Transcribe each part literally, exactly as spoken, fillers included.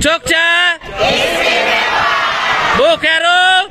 Jogja Bu Kero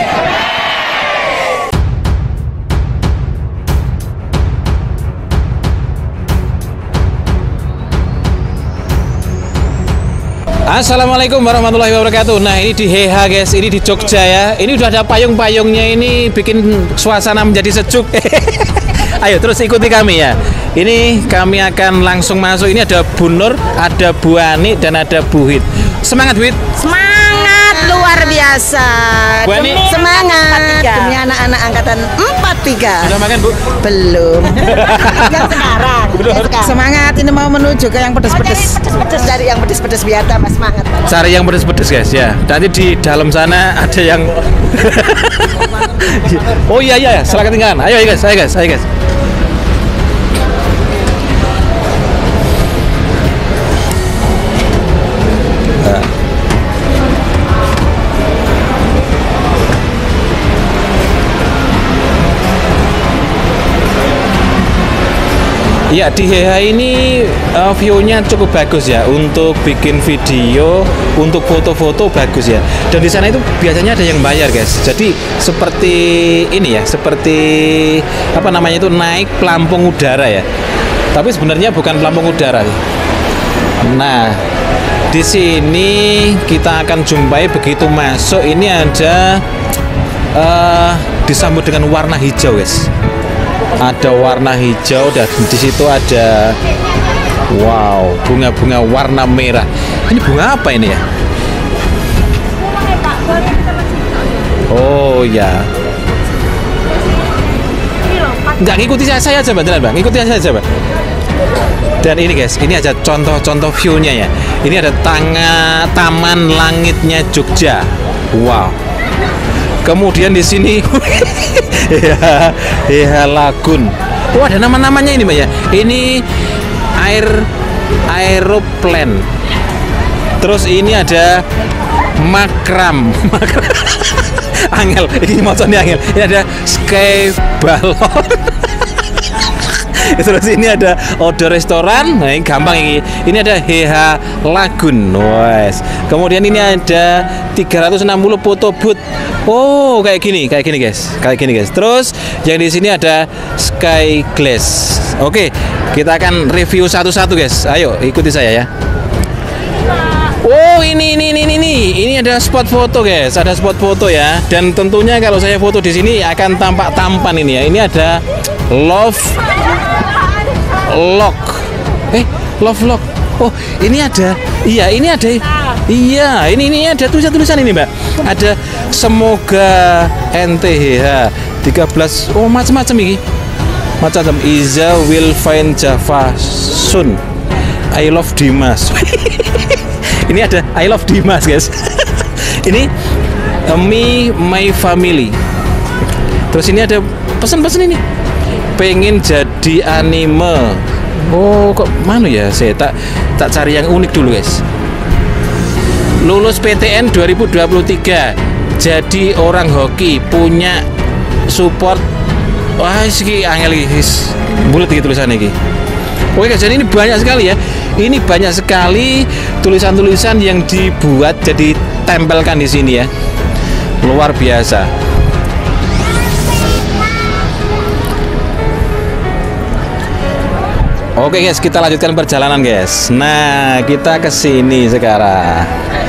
Assalamualaikum warahmatullahi wabarakatuh. Nah, ini di Heha guys, ini di Jogja ya. Ini udah ada payung-payungnya, ini bikin suasana menjadi sejuk. Ayo terus ikuti kami ya. Ini kami akan langsung masuk. Ini ada Bu Nur, ada Bu Ani, dan ada Bu Hit. Semangat Bu Hit. Semangat luar biasa. Bu Ani. Semangat demi anak-anak angkatan empat tiga. Sudah makan Bu? Belum. Yang sekarang. Belum. Yang sekarang. Semangat, ini mau menuju ke yang pedes-pedes. Pedes dari yang pedes-pedes biar tambah semangat. Cari yang pedes-pedes guys ya. Nanti di dalam sana ada yang oh iya iya, salah ketinggalan. Ayo guys, ayo guys, ayo guys. Ya, di Heha ini uh, view-nya cukup bagus ya untuk bikin video, untuk foto-foto bagus ya. Dan di sana itu biasanya ada yang bayar guys. Jadi seperti ini ya, seperti apa namanya itu naik pelampung udara ya. Tapi sebenarnya bukan pelampung udara. Nah, di sini kita akan jumpai begitu masuk ini ada uh, disambut dengan warna hijau guys. Ada warna hijau dan di situ ada wow, bunga-bunga warna merah. Ini bunga apa ini ya? Oh ya. Enggak, ngikuti saya, saya aja beneran Bang. Ngikuti saya aja Bang. Dan ini guys, ini aja contoh-contoh view-nya ya. Ini ada tanga, Taman Langitnya Jogja. Wow. Kemudian di sini ya, ya Lagun. Oh, ada nama-namanya ini Mbak ya. Ini air aeroplane. Terus ini ada makram. Angel, ini macamnya angel. Ini ada sky balon. Terus ini ada outdoor restoran. Nah, ini gampang ini. Ini ada Heha Lagun. Wes. Kemudian ini ada tiga ratus enam puluh foto booth. Oh, kayak gini, kayak gini guys. Kayak gini guys. Terus yang di sini ada Sky Glass. Oke, kita akan review satu-satu guys. Ayo, ikuti saya ya. Oh, ini ini ini ini. Ini ada spot foto guys. Ada spot foto ya. Dan tentunya kalau saya foto di sini akan tampak tampan ini ya. Ini ada Love Lock. Eh, Love Lock. Oh, ini ada. Iya, ini ada. Iya, ini ini ada tulisan-tulisan ini, Mbak. Ada semoga N T H tiga belas. Oh, macam-macam ini. Macam-macam. Iza will find Java soon. I love Dimas. Ini ada I love Dimas, guys. Ini uh, me my family. Terus ini ada pesan-pesan ini. Pengen jadi anime. Oh, kok mana ya? Saya tak tak cari yang unik dulu guys. Lulus P T N dua ribu dua puluh tiga. Jadi orang hoki, punya support. Wah, iki angel iki. Bulet iki tulisannya iki. Oke guys, jadi ini banyak sekali ya. Ini banyak sekali tulisan-tulisan yang dibuat jadi tempelkan di sini ya. Luar biasa. Oke guys, kita lanjutkan perjalanan guys. Nah, kita ke sini sekarang.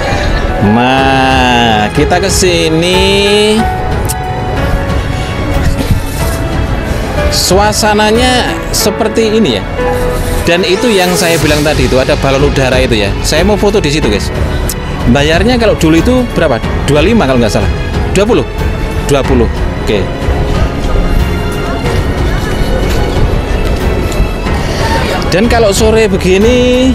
Nah, kita ke sini. Suasananya seperti ini ya. Dan itu yang saya bilang tadi itu ada balon udara itu ya. Saya mau foto di situ guys. Bayarnya kalau dulu itu berapa? dua puluh lima kalau nggak salah. dua puluh. dua puluh. Oke. Dan kalau sore begini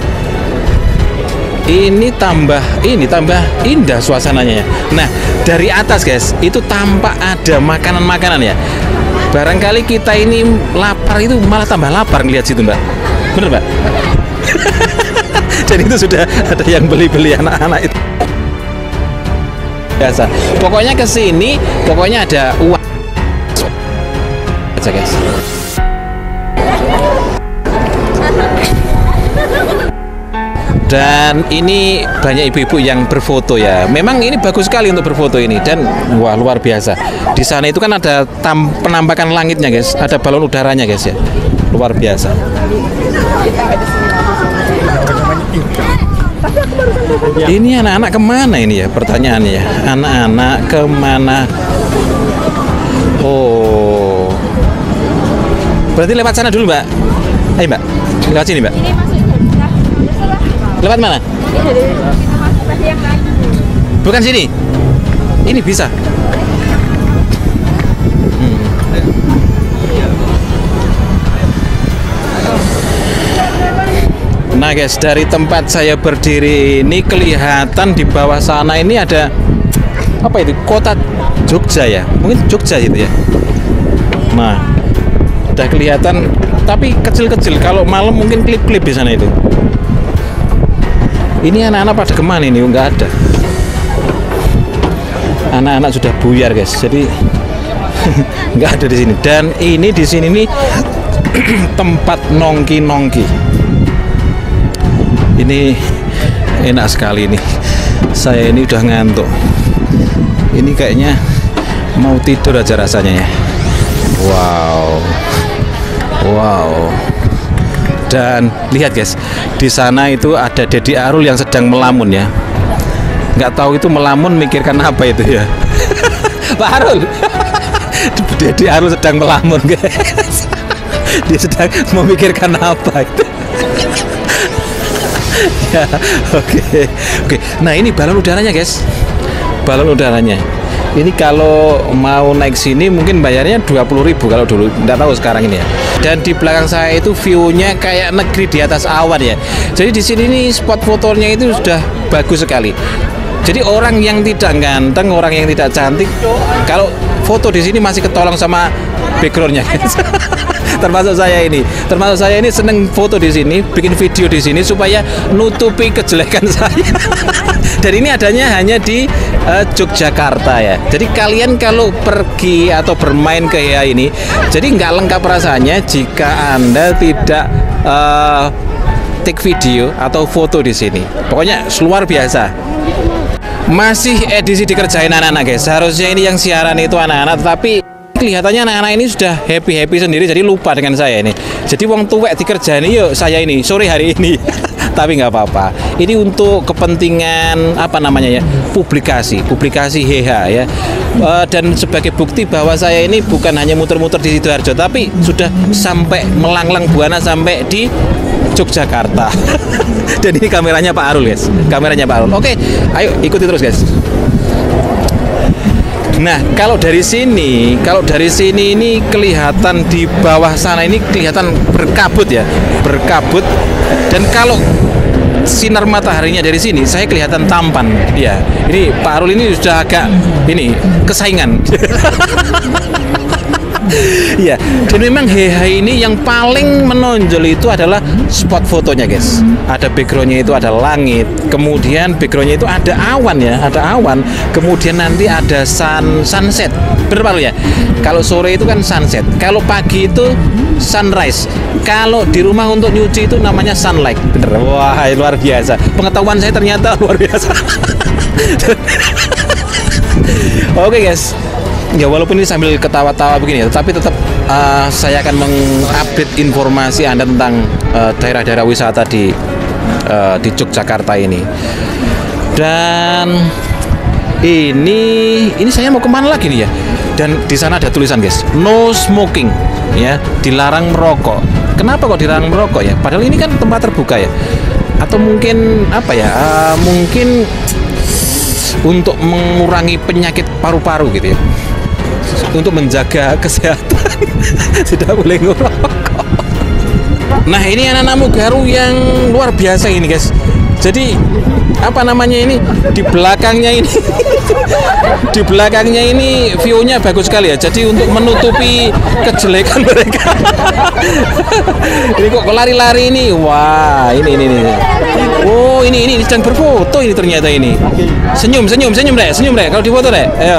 ini tambah ini tambah indah suasananya ya. Nah, dari atas guys, itu tampak ada makanan-makanan ya. Barangkali kita ini lapar itu malah tambah lapar ngelihat situ, Mbak. Bener, Mbak? Jadi itu sudah ada yang beli-beli anak-anak itu. Biasa. Pokoknya ke sini, pokoknya ada uang. Aja, guys. Dan ini banyak ibu-ibu yang berfoto ya. Memang ini bagus sekali untuk berfoto ini. Dan wah, luar biasa. Di sana itu kan ada tam, penampakan langitnya guys. Ada balon udaranya guys ya. Luar biasa. Ini anak-anak kemana ini ya? Pertanyaannya ya. Anak-anak kemana? Oh, berarti lewat sana dulu mbak. Ayo mbak, lewat sini mbak. Lewat mana? Bukan sini. Ini bisa. Hmm. Nah guys, dari tempat saya berdiri ini kelihatan di bawah sana ini ada apa itu? Kota Jogja ya? Mungkin Jogja itu ya. Nah, udah kelihatan, tapi kecil-kecil. Kalau malam mungkin klip-klip di sana itu. Ini anak-anak pada kemana ini? Nggak ada. Anak-anak sudah buyar guys, jadi nggak ada di sini. Dan ini di sini nih tempat nongki-nongki. Ini enak sekali nih. Saya ini udah ngantuk. Ini kayaknya mau tidur aja rasanya ya. Wow, wow. Dan lihat guys, di sana itu ada Deddy Arul yang sedang melamun ya. Nggak tahu itu melamun mikirkan apa itu ya. Pak Arul, Deddy Arul sedang melamun guys. Dia sedang memikirkan apa itu. Ya, oke, okay. oke. Okay. Nah ini balon udaranya guys, balon udaranya. Ini kalau mau naik sini mungkin bayarnya dua puluh ribu kalau dulu, nggak tahu sekarang ini ya. Dan di belakang saya itu view-nya kayak negeri di atas awan ya. Jadi di sini nih spot fotonya itu sudah bagus sekali. Jadi orang yang tidak ganteng, orang yang tidak cantik, kalau foto di sini masih ketolong sama backgroundnya. Termasuk saya ini, termasuk saya ini seneng foto di sini, bikin video di sini supaya nutupi kejelekan saya. Dan ini adanya hanya di uh, Yogyakarta ya. Jadi kalian kalau pergi atau bermain ke ya ini, jadi nggak lengkap rasanya jika Anda tidak uh, take video atau foto di sini. Pokoknya luar biasa. Masih edisi dikerjain anak-anak guys. Seharusnya ini yang siaran itu anak-anak, tapi kelihatannya anak-anak ini sudah happy-happy sendiri, jadi lupa dengan saya ini. Jadi wong tuwek dikerjain yuk saya ini sore hari ini. Tapi nggak apa-apa. Ini untuk kepentingan apa namanya ya, publikasi, publikasi H H ya. E, dan sebagai bukti bahwa saya ini bukan hanya muter-muter di Sidoarjo, tapi sudah sampai melanglang buana sampai di Yogyakarta. Dan ini kameranya Pak Arul guys, kameranya Pak Arul. Oke, ayo ikuti terus guys. Nah, kalau dari sini, kalau dari sini ini kelihatan di bawah sana ini kelihatan berkabut ya, berkabut. Dan kalau sinar mataharinya dari sini, saya kelihatan tampan. Ya, ini Pak Arul ini sudah agak ini kesaingan. Iya, dan memang H H ini yang paling menonjol itu adalah spot fotonya guys. Ada backgroundnya itu ada langit, kemudian backgroundnya itu ada awan ya, ada awan, kemudian nanti ada sun, sunset. Bener Pak ya? Kalau sore itu kan sunset, kalau pagi itu sunrise, kalau di rumah untuk nyuci itu namanya sunlight. Bener, wah luar biasa. Pengetahuan saya ternyata luar biasa. Oke guys. Ya walaupun ini sambil ketawa-tawa begini ya, tapi tetap uh, saya akan mengupdate informasi Anda tentang uh, daerah-daerah wisata di uh, di Yogyakarta ini. Dan ini ini saya mau kemana lagi nih ya? Dan di sana ada tulisan guys, no smoking ya, dilarang merokok. Kenapa kok dilarang merokok ya? Padahal ini kan tempat terbuka ya. Atau mungkin apa ya? Uh, mungkin untuk mengurangi penyakit paru-paru gitu ya. Untuk menjaga kesehatan tidak boleh ngerokok. Nah ini anak-anak Mugaru yang luar biasa ini guys. Jadi apa namanya ini di belakangnya ini di belakangnya ini view-nya bagus sekali ya. Jadi untuk menutupi kejelekan mereka. Ini kok lari-lari ini. Wah ini ini ini. Oh ini ini sedang berfoto ini ternyata ini. Senyum senyum senyum deh senyum deh kalau difoto deh. Ayo.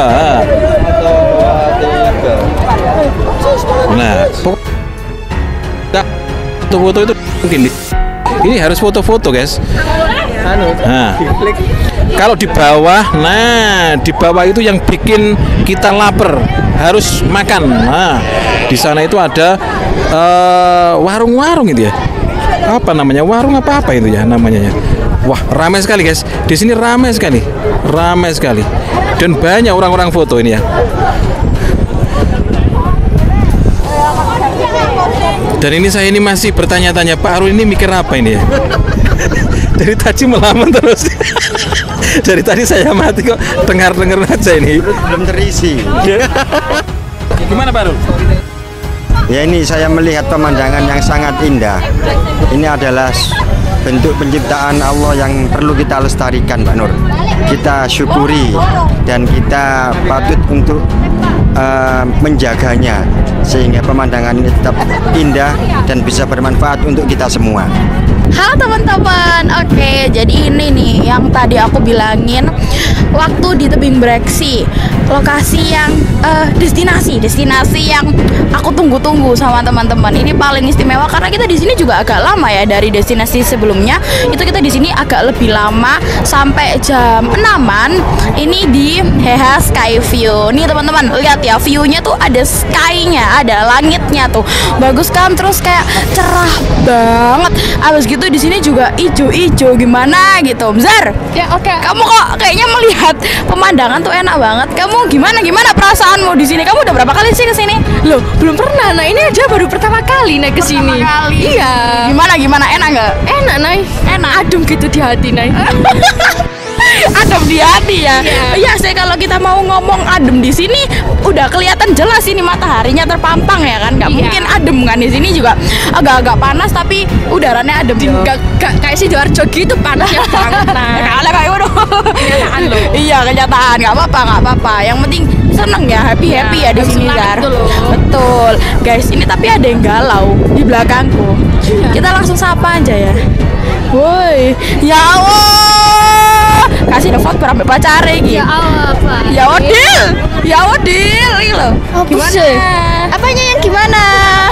Nah, foto-foto itu mungkin ini harus foto-foto guys. Nah, kalau di bawah, nah di bawah itu yang bikin kita lapar, harus makan. Nah, di sana itu ada uh, warung-warung itu ya. Apa namanya? Warung apa apa itu ya namanya ya. Wah, ramai sekali guys. Di sini ramai sekali, ramai sekali, dan banyak orang-orang foto ini ya. Dan ini saya ini masih bertanya-tanya, Pak Arun ini mikir apa ini ya? Dari tadi melamun terus. Dari tadi saya mati kok dengar-dengar aja ini. Belum terisi. Gimana Pak Arun? Ya ini saya melihat pemandangan yang sangat indah. Ini adalah bentuk penciptaan Allah yang perlu kita lestarikan, Pak Nur. Kita syukuri dan kita patut untuk uh, menjaganya sehingga pemandangan ini tetap indah dan bisa bermanfaat untuk kita semua. Halo teman-teman, oke jadi ini nih yang tadi aku bilangin waktu di tebing Breksi, lokasi yang uh, destinasi destinasi yang aku tunggu-tunggu sama teman-teman. Ini paling istimewa karena kita di sini juga agak lama ya dari destinasi sebelumnya. Itu kita di sini agak lebih lama sampai jam enaman. Ini di Heha Sky View. Nih teman-teman lihat ya, view-nya tuh ada sky-nya, ada langitnya tuh bagus kan, terus kayak cerah banget. Abis gitu di sini juga ijo-ijo gimana gitu. Zar, Ya oke. Okay. kamu kok kayaknya melihat pemandangan tuh enak banget. Kamu gimana gimana perasaanmu di sini? Kamu udah berapa kali sih ke sini? Loh, belum pernah. Nah, ini aja baru pertama kali naik ke sini. Kali. Iya. Gimana gimana enak nggak? Enak, Nay. Enak. Adem gitu di hati, Nay. Adem di hati ya. Iya. Iya sih, kalau kita mau ngomong adem di sini udah kelihatan jelas ini mataharinya terpampang ya kan. Nggak Iya. mungkin adem kan, di sini juga agak-agak panas tapi udaranya adem. Gak, gak kayak Sidoarjo gitu panasnya banget, Nay. Kalah kayak waduh. Kenyataan loh. Iya kenyataan, nggak apa-apa nggak apa-apa. Yang penting seneng ya, happy happy Iya, ya di harus sini semangat Zar. tuh loh. Betul, guys. Ini tapi ada yang galau di belakangku. Iya. Kita langsung sapa aja ya. Woi, ya Allah, kasih dapat berapa pacare gitu. Ya Allah, Pak. Ya Odil, ya Odil, ini loh. Gimana? Apanya yang gimana?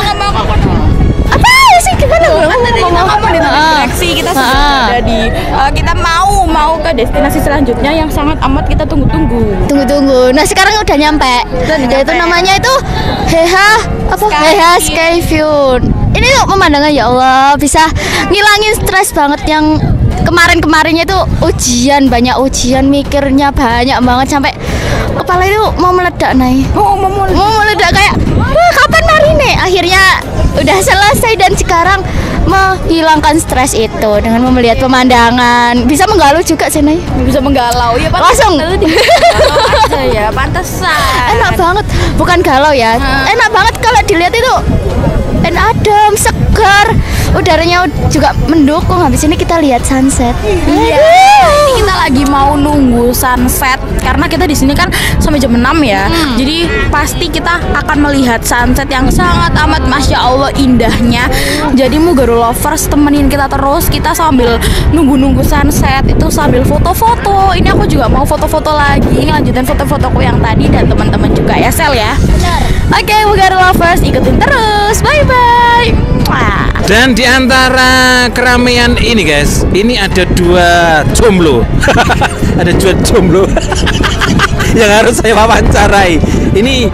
Apa sih gimana? Kan tadi kita ngomong di Ah. Breksi, kita sudah Ah. ada di uh, kita mau mau ke destinasi selanjutnya yang sangat amat kita tunggu-tunggu. Tunggu-tunggu. Nah, sekarang udah nyampe. Yaitu namanya itu Heha apa? Sky Heha Sky View. Ini tuh pemandangan ya Allah bisa ngilangin stres banget yang kemarin-kemarinnya itu ujian, banyak ujian, mikirnya banyak banget sampai kepala itu mau meledak, Nay. Oh, mau mau Mau meledak kayak wah, kapan hari nih? Akhirnya udah selesai dan sekarang menghilangkan stres itu dengan melihat pemandangan. Bisa menggalau juga sih, Nay. bisa menggalau ya Pak. Langsung. Galau aja ya, pantesan. Enak banget, bukan galau ya. Hmm. Enak banget kalau dilihat itu. Enak, adem, segar. Udaranya juga mendukung. Habis ini kita lihat sunset. Iya. Ini kita lagi mau nunggu sunset karena kita di sini kan sampai jam enam ya. Jadi pasti kita akan melihat sunset yang sangat amat masya Allah indahnya. Jadi Mugaru Lovers temenin kita terus, kita sambil nunggu-nunggu sunset itu sambil foto-foto. Ini aku juga mau foto-foto lagi, lanjutin foto-fotoku yang tadi dan teman-teman juga ya Sel ya. Oke, Mugaru Lovers ikutin terus. Bye bye. Mwah. Dan di antara keramaian ini guys, ini ada dua jomblo. Ada dua jomblo yang harus saya wawancarai. Ini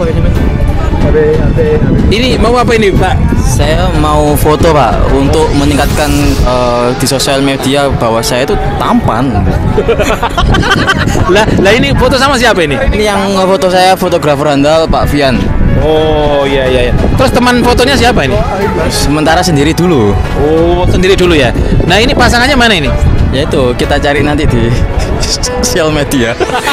ini mau apa ini Pak? Saya mau foto Pak untuk meningkatkan eh, di sosial media bahwa saya itu tampan. Lah, lah ini foto sama siapa ini? Ini yang foto saya fotografer handal Pak Fian. Oh iya iya iya. Terus teman fotonya siapa ini? Sementara sendiri dulu. Oh, sendiri dulu ya. Nah, ini pasangannya mana ini? Yaitu kita cari nanti di sosial media.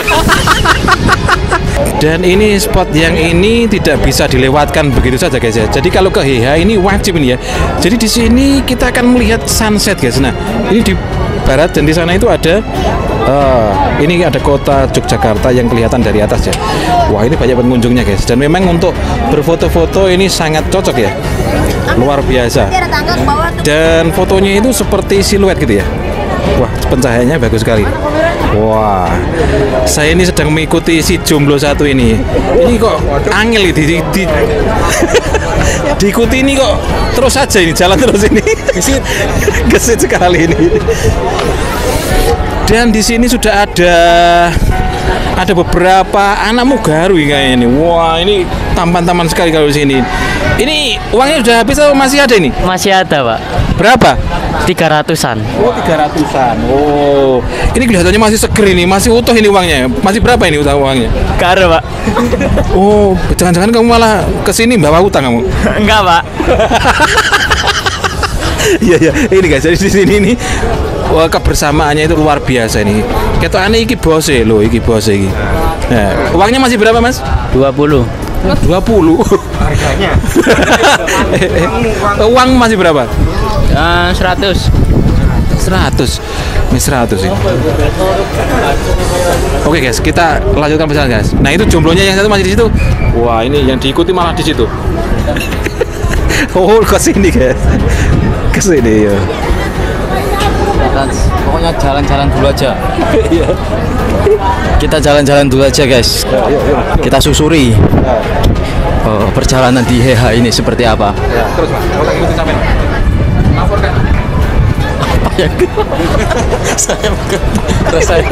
Dan ini spot yang ini tidak bisa dilewatkan begitu saja guys ya. Jadi kalau ke Heha ini wajib ini ya. Jadi di sini kita akan melihat sunset guys. Nah, ini di barat dan di sana itu ada uh, ini ada kota Yogyakarta yang kelihatan dari atas ya. Wah, ini banyak pengunjungnya guys. Dan memang untuk berfoto-foto ini sangat cocok ya. Luar biasa. Dan fotonya itu seperti siluet gitu ya. Wah, pencahayaannya bagus sekali. Wah, saya ini sedang mengikuti si jomblo satu ini. Ini kok angel di, di, di diikuti ini kok terus aja ini jalan terus ini. Gesit, gesit sekali ini. Dan di sini sudah ada ada beberapa anak mugaru kayaknya ini. Wah, ini tampan-tampan sekali kalau di sini. Ini uangnya sudah habis atau masih ada ini? Masih ada, Pak. Berapa? Tiga ratusan. Oh, tiga ratusan. Oh, ini kelihatannya masih seger ini, masih utuh ini uangnya. Masih berapa ini utang uangnya? Gak ada, Pak. Oh, jangan-jangan kamu malah kesini bawa utang kamu? Enggak, Pak. Iya, iya. Ini guys, jadi di sini nih, wah, kebersamaannya itu luar biasa ini. Ketokane iki bose lho, iki bose iki. Nah, uangnya masih berapa, Mas? Dua puluh. dua puluh. Harganya. Uang masih berapa? Uh, seratus. seratus. Ini seratus ya. Oke guys, kita lanjutkan perjalanan guys. Nah, itu jomblonya yang satu masih di situ. Wah, ini yang diikuti malah di situ. Oh, ke sini guys. Ke sini ya. Pokoknya jalan-jalan dulu aja. Iya. Kita jalan-jalan dulu aja guys. Kita susuri oh, perjalanan di H H ini seperti apa. Ya, terus Mas, kalau ngikutin sampai laporkan. Apa ya? Saya bukan rasain.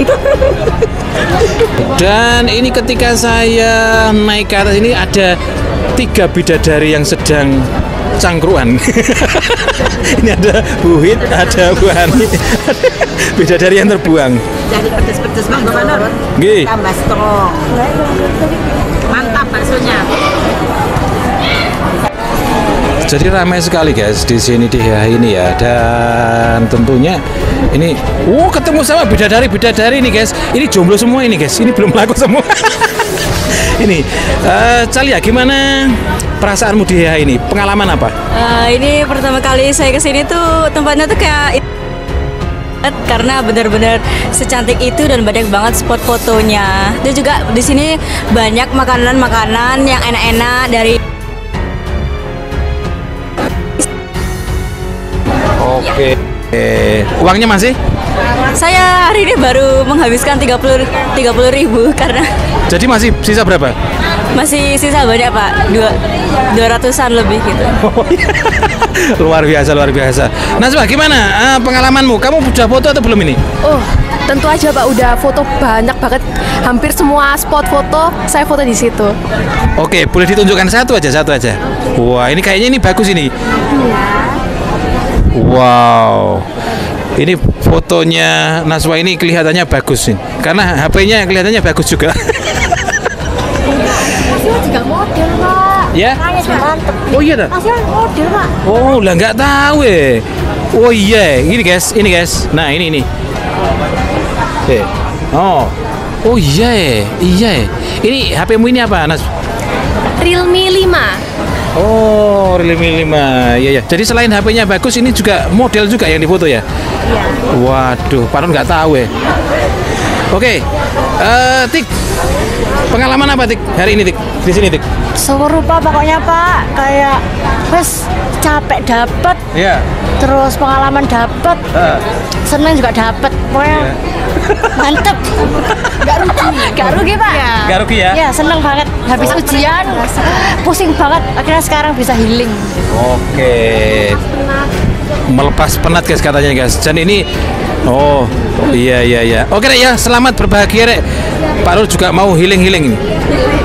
Dan ini ketika saya naik ke atas ini ada tiga bidadari yang sedang cangkruan. Ini ada Bu Hit, ada Bu Hani, bidadari yang terbuang. Jadi pedes-pedes Bang Gubernur. Nggih. Tambah strong. Mantap baksonya. Jadi ramai sekali guys di sini di H H ini ya, dan tentunya ini, wow, ketemu sama bidadari bidadari ini guys. Ini jomblo semua ini guys. Ini belum laku semua. Ini, uh, Calia, gimana perasaanmu di H H ini? Pengalaman apa? Uh, ini pertama kali saya kesini tuh tempatnya tuh kayak karena benar-benar secantik itu dan banyak banget spot fotonya. Dan juga di sini banyak makanan-makanan yang enak-enak dari. Oke. Eh, uangnya masih? Saya hari ini baru menghabiskan tiga puluh ribu karena Jadi masih sisa berapa? masih sisa banyak Pak, dua dua ratusan lebih gitu. Luar biasa, luar biasa. Nasma, gimana uh, pengalamanmu? Kamu sudah foto atau belum ini? Oh, tentu aja Pak, udah foto banyak banget. Hampir semua spot foto saya foto di situ. Oke, boleh ditunjukkan satu aja, satu aja. Wah, ini kayaknya ini bagus ini. Wow. Ini fotonya Naswa ini kelihatannya bagus nih. Karena H P-nya kelihatannya bagus juga. juga model Pak. Ya? Mantep. Oh iya dah. Masih model Pak. Oh, lah nggak tahu eh. Oh iya, ini guys, ini guys. Nah, ini ini. Eh. Oh. Oh iya, eh. iya. eh. Ini H P-mu ini apa, Nas? Realme lima. Oh, Realme lima. Iya, ya. Jadi selain H P-nya bagus, ini juga model juga yang difoto ya? Iya. Waduh, Panon nggak tahu ya. Oke, eh, Tik, pengalaman apa Tik hari ini Tik di sini Tik? Serupa pokoknya Pak, kayak wes capek dapet, Iya. terus pengalaman dapet, Uh. seneng juga dapet, pokoknya mantep. Gak rugi, gak rugi Pak. Ya. Nggak rugi ya? Ya seneng banget. Habis ujian, pusing banget. Akhirnya sekarang bisa healing. Oke. Melepas penat guys katanya guys. Dan ini, oh iya iya iya. Oke Rek ya, selamat berbahagia Rek. Pak Rul juga mau healing healing ini.